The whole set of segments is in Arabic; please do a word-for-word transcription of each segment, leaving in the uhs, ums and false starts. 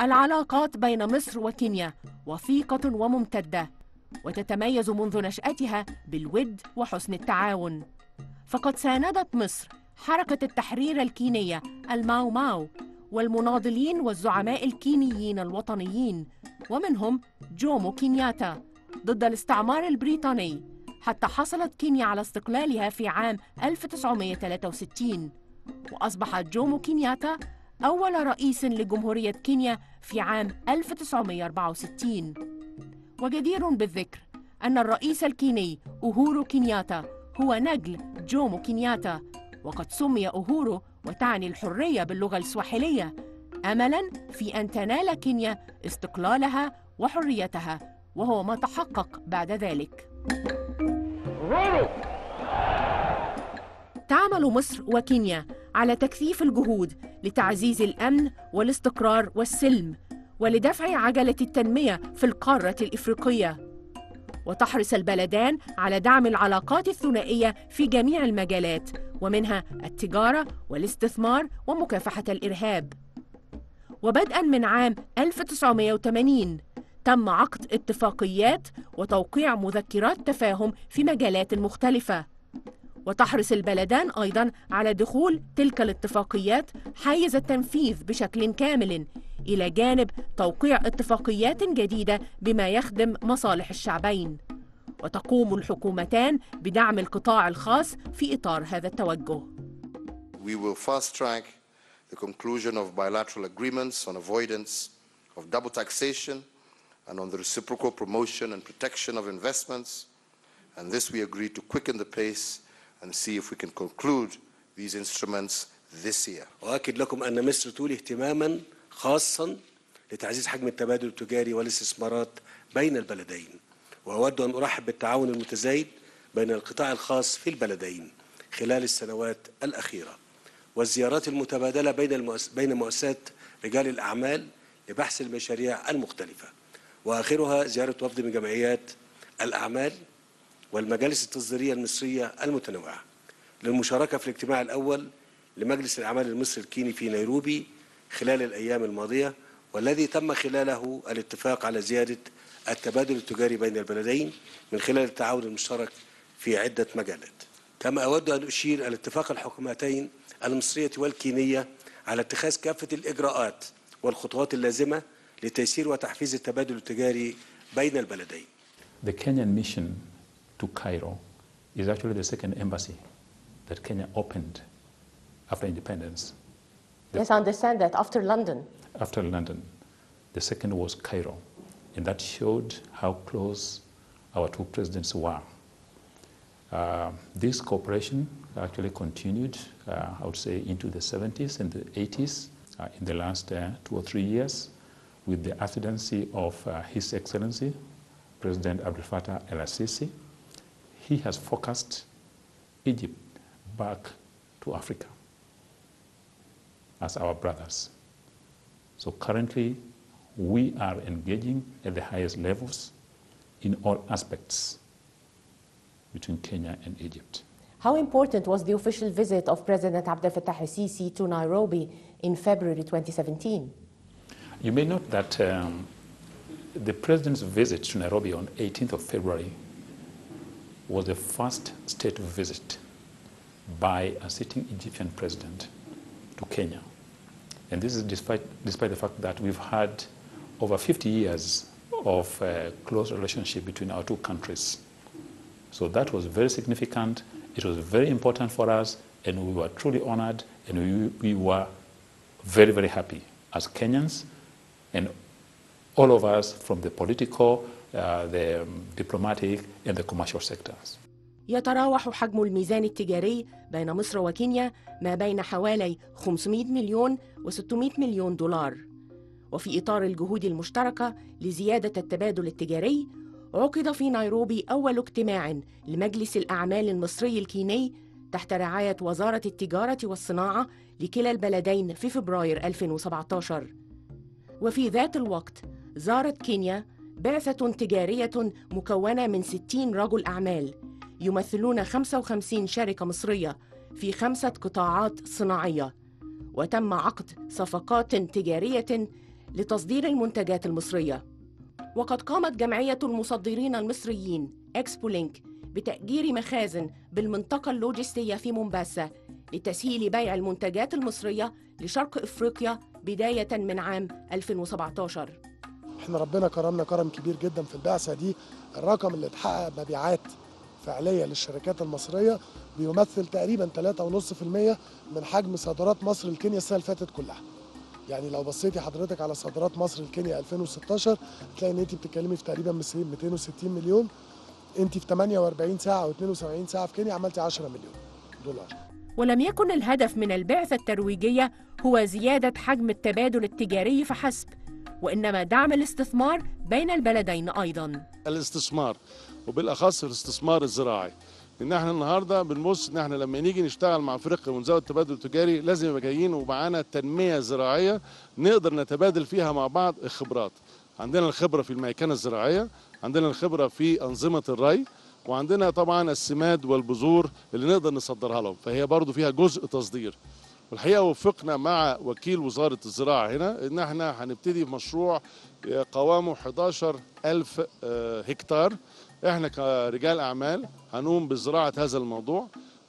العلاقات بين مصر وكينيا وثيقة وممتدة، وتتميز منذ نشأتها بالود وحسن التعاون. فقد ساندت مصر حركة التحرير الكينية الماو ماو والمناضلين والزعماء الكينيين الوطنيين، ومنهم جومو كينياتا، ضد الاستعمار البريطاني، حتى حصلت كينيا على استقلالها في عام ألف وتسعمائة وثلاثة وستين. وأصبح جومو كينياتا أول رئيس لجمهورية كينيا في عام ألف وتسعمائة وأربعة وستين. وجدير بالذكر أن الرئيس الكيني أوهورو كينياتا هو نجل جومو كينياتا، وقد سمي أوهورو وتعني الحرية باللغة السواحلية، أملاً في أن تنال كينيا استقلالها وحريتها، وهو ما تحقق بعد ذلك. تعمل مصر وكينيا على تكثيف الجهود لتعزيز الأمن والاستقرار والسلم، ولدفع عجلة التنمية في القارة الإفريقية، وتحرص البلدان على دعم العلاقات الثنائية في جميع المجالات، ومنها التجارة والاستثمار ومكافحة الإرهاب. وبدءاً من عام ألف وتسعمائة وثمانين تم عقد اتفاقيات وتوقيع مذكرات تفاهم في مجالات مختلفة، وتحرص البلدان أيضاً على دخول تلك الاتفاقيات حيز التنفيذ بشكل كامل، إلى جانب توقيع اتفاقيات جديدة بما يخدم مصالح الشعبين. وتقوم الحكومتان بدعم القطاع الخاص في إطار هذا التوجه. We will fast track the conclusion of bilateral agreements on avoidance of double taxation and on the reciprocal promotion and protection of investments, and this we agree to quicken the pace and see if we can conclude these instruments this year. وأؤكد لكم أن مصر تولي اهتماماً خاصاً لتعزيز حجم التبادل التجاري والاستثمارات بين البلدين، وأود أن أرحب بالتعاون المتزايد بين القطاع الخاص في البلدين خلال السنوات الأخيرة، والزيارات المتبادلة بين المؤس... بين مؤسسات رجال الأعمال لبحث المشاريع المختلفة، وآخرها زيارة وفد من جمعيات الأعمال والمجالس التصديرية المصرية المتنوعة للمشاركة في الاجتماع الأول لمجلس الأعمال المصري الكيني في نيروبي خلال الأيام الماضية، والذي تم خلاله الاتفاق على زيادة التبادل التجاري بين البلدين من خلال التعاون المشترك في عدة مجالات. كما أود أن أشير إلى اتفاق الحكومتين المصرية والكينية على اتخاذ كافة الإجراءات والخطوات اللازمة لتيسير وتحفيز التبادل التجاري بين البلدين. The Kenyan mission to Cairo is actually the second embassy that Kenya opened after independence. Yes, I understand that after London. After London, the second was Cairo, and that showed how close our two presidents were. Uh, this cooperation actually continued, uh, I would say, into the seventies and the eighties, uh, in the last uh, two or three years, with the presidency of uh, His Excellency, President Abdel Fattah el-Sisi. He has focused Egypt back to Africa as our brothers. So currently, we are engaging at the highest levels in all aspects between Kenya and Egypt. How important was the official visit of President Abdel Fattah el-Sisi to Nairobi in February twenty seventeen? You may note that um, the President's visit to Nairobi on eighteenth of February was the first state visit by a sitting Egyptian president to Kenya. And this is despite, despite the fact that we've had over fifty years of uh, close relationship between our two countries. So that was very significant. It was very important for us, and we were truly honored, and we, we were very, very happy as Kenyans, and all of us from the political, uh, the um, diplomatic, and the commercial sectors. يتراوح حجم الميزان التجاري بين مصر وكينيا ما بين حوالي خمسمائة مليون و600 مليون دولار. وفي إطار الجهود المشتركة لزيادة التبادل التجاري، عقد في نيروبي أول اجتماع لمجلس الأعمال المصري الكيني تحت رعاية وزارة التجارة والصناعة لكلا البلدين في فبراير ألفين وسبعة عشر. وفي ذات الوقت زارت كينيا بعثة تجارية مكونة من ستين رجل أعمال يمثلون خمسة وخمسين شركة مصرية في خمسة قطاعات صناعية، وتم عقد صفقات تجارية لتصدير المنتجات المصرية. وقد قامت جمعية المصدرين المصريين إكسبولينك بتأجير مخازن بالمنطقة اللوجستية في مومباسا لتسهيل بيع المنتجات المصرية لشرق إفريقيا بداية من عام ألفين وسبعة عشر. احنا ربنا كرمنا كرم كبير جدا في البعثة دي. الرقم اللي اتحقق مبيعات فعلية للشركات المصرية بيمثل تقريبا ثلاثة فاصلة خمسة بالمئة من حجم صادرات مصر لكينيا السنة اللي فاتت كلها. يعني لو بصيتي حضرتك على صادرات مصر لكينيا ألفين وستاشر هتلاقي ان انت بتتكلمي في تقريبا مئتين وستين مليون. انت في ثمانية وأربعين ساعة او اثنين وسبعين ساعة في كينيا عملتي عشرة مليون دولار. ولم يكن الهدف من البعثة الترويجية هو زيادة حجم التبادل التجاري فحسب، وإنما دعم الاستثمار بين البلدين أيضاً. الاستثمار وبالأخص الاستثمار الزراعي، إن احنا النهارده بنبص إن احنا لما نيجي نشتغل مع أفريقيا ونزود التبادل التجاري لازم يبقى جايين ومعانا تنمية زراعية نقدر نتبادل فيها مع بعض الخبرات. عندنا الخبرة في الميكنة الزراعية، عندنا الخبرة في أنظمة الري، وعندنا طبعا السماد والبذور اللي نقدر نصدرها لهم، فهي برضو فيها جزء تصدير. والحقيقة وفقنا مع وكيل وزارة الزراعة هنا إن احنا هنبتدي بمشروع قوامه أحد عشر ألف هكتار. احنا كرجال أعمال هنقوم بزراعة هذا الموضوع،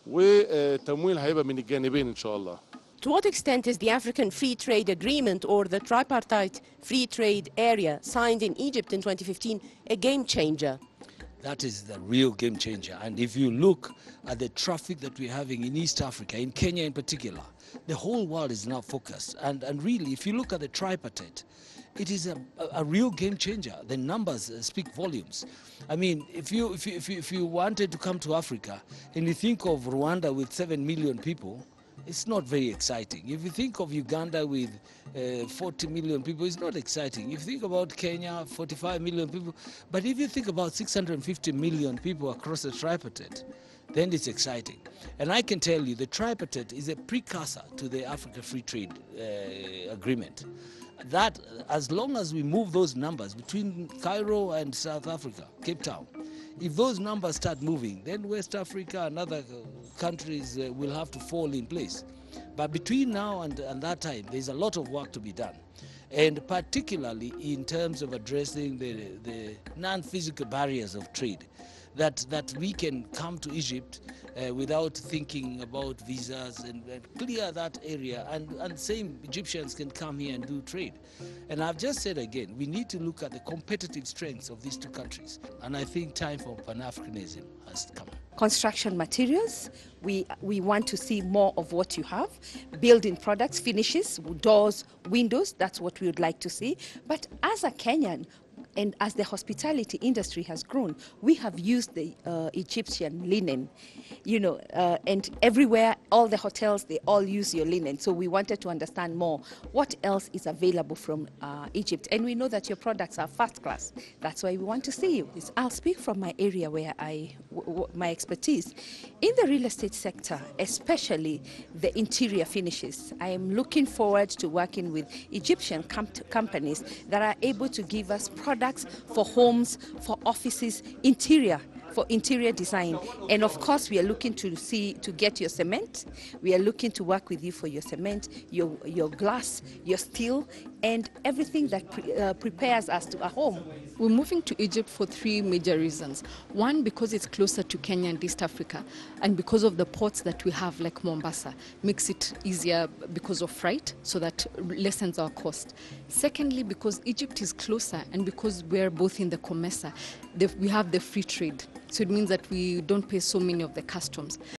والتمويل هيبقى من الجانبين إن شاء الله. To what extent is the African Free Trade Agreement or the Tripartite Free Trade Area signed in Egypt in twenty fifteen a game changer? That is the real game changer. And if you look at the traffic that we're having in East Africa, in Kenya in particular, the whole world is now focused. And, and really, if you look at the tripartite, it is a, a, a real game changer. The numbers uh, speak volumes. I mean, if you, if, you, if, you, if you wanted to come to Africa and you think of Rwanda with seven million people, it's not very exciting. If you think of Uganda with uh, forty million people, it's not exciting. If you think about Kenya, forty-five million people, but if you think about six hundred fifty million people across the tripartite, then it's exciting. And I can tell you the tripartite is a precursor to the Africa Free Trade uh, Agreement. That, as long as we move those numbers between Cairo and South Africa, Cape Town, if those numbers start moving, then West Africa and other countries uh, will have to fall in place. But between now and, and that time, there's a lot of work to be done. And particularly in terms of addressing the, the non-physical barriers of trade, that, that we can come to Egypt uh, without thinking about visas and, and clear that area, and, and same Egyptians can come here and do trade. And I've just said again, we need to look at the competitive strengths of these two countries. And I think time for Pan-Africanism has come. Construction materials, we, we want to see more of what you have. Building products, finishes, doors, windows, that's what we would like to see. But as a Kenyan, and as the hospitality industry has grown, we have used the uh, Egyptian linen, you know, uh, and everywhere, all the hotels, they all use your linen. So we wanted to understand more what else is available from uh, Egypt. And we know that your products are first class. That's why we want to see you. I'll speak from my area where I, w w my expertise. In the real estate sector, especially the interior finishes, I am looking forward to working with Egyptian com companies that are able to give us products for homes, for offices, interior, for interior design. And of course, we are looking to see, to get your cement. We are looking to work with you for your cement, your, your glass, your steel, and everything that pre uh, prepares us to a home. We're moving to Egypt for three major reasons. One, because it's closer to Kenya and East Africa, and because of the ports that we have, like Mombasa, makes it easier because of freight, so that lessens our cost. Secondly, because Egypt is closer, and because we're both in the COMESA, the, we have the free trade. So it means that we don't pay so many of the customs.